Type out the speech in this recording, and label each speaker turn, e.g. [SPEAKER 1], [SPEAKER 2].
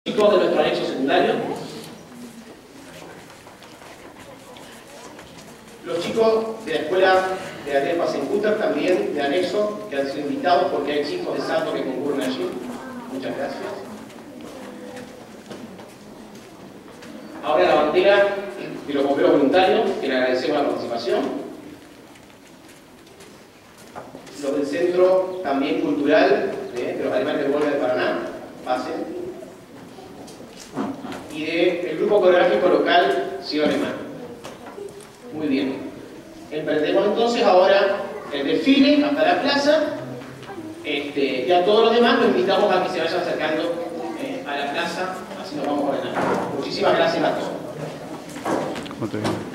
[SPEAKER 1] Chicos de nuestro anexo secundario. Los chicos de la escuela de Ariel Pasencuter también de anexo, que han sido invitados porque hay chicos de Salto que concurren allí. Muchas gracias. Ahora la bandera de los bomberos voluntarios, que le agradecemos la participación. Los del Centro también Cultural de los Alemanes de Huelva de Paraná, pasen. Y del Grupo Coreográfico Local Ciudad Alemán. Muy bien. Emprendemos entonces ahora el desfile hasta la plaza. Y a todos los demás los invitamos a que se vayan acercando a la plaza, así nos vamos a ordenar. Muchísimas gracias a todos.